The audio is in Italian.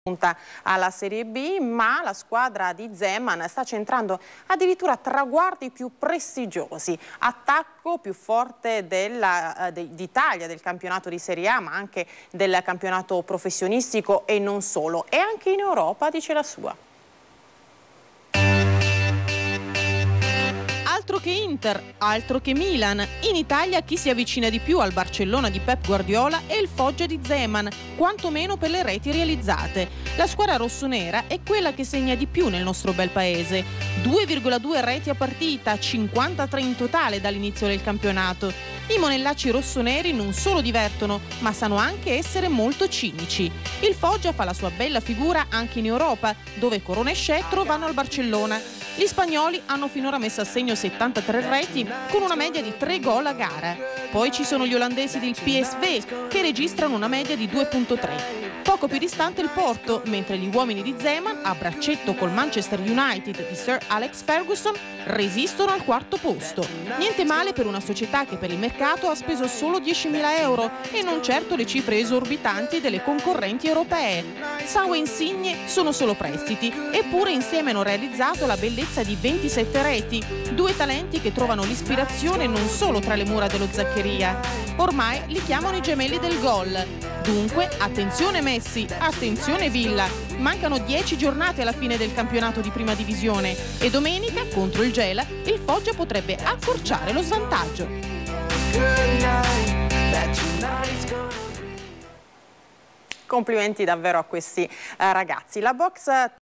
Punta alla Serie B, ma la squadra di Zeman sta centrando addirittura traguardi più prestigiosi, attacco più forte d'Italia, del campionato di Serie A, ma anche del campionato professionistico e non solo, e anche in Europa dice la sua. Altro che Inter, altro che Milan. In Italia chi si avvicina di più al Barcellona di Pep Guardiola è il Foggia di Zeman, quantomeno per le reti realizzate. La squadra rossonera è quella che segna di più nel nostro bel paese. 2,2 reti a partita, 53 in totale dall'inizio del campionato. I monellacci rossoneri non solo divertono, ma sanno anche essere molto cinici. Il Foggia fa la sua bella figura anche in Europa, dove Corona e Scettro vanno al Barcellona. Gli spagnoli hanno finora messo a segno 73 reti con una media di 3 gol a gara. Poi ci sono gli olandesi del PSV che registrano una media di 2,3. Poco più distante il Porto, mentre gli uomini di Zeman, a braccetto col Manchester United di Sir Alex Ferguson, resistono al quarto posto. Niente male per una società che per il mercato ha speso solo 10.000 euro e non certo le cifre esorbitanti delle concorrenti europee. Sau e Insigne sono solo prestiti, eppure insieme hanno realizzato la bellezza di 27 reti, due talenti che trovano l'ispirazione non solo tra le mura dello Zaccheria. Ormai li chiamano i gemelli del gol. Dunque, attenzione Messi, attenzione Villa. Mancano 10 giornate alla fine del campionato di prima divisione e domenica, contro il Gela, il Foggia potrebbe accorciare lo svantaggio. Complimenti davvero a questi ragazzi. La box